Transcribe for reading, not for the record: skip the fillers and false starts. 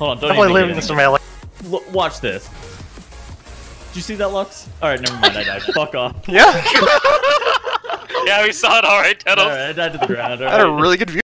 Hold on, don't Definitely even leaving get this anything. melee. Look, watch this. Did you see that, Lux? Alright, never mind, I died. Fuck off. Yeah. Yeah, we saw it alright, Tettles. Alright, I died to the ground. I had a Alright. really good view.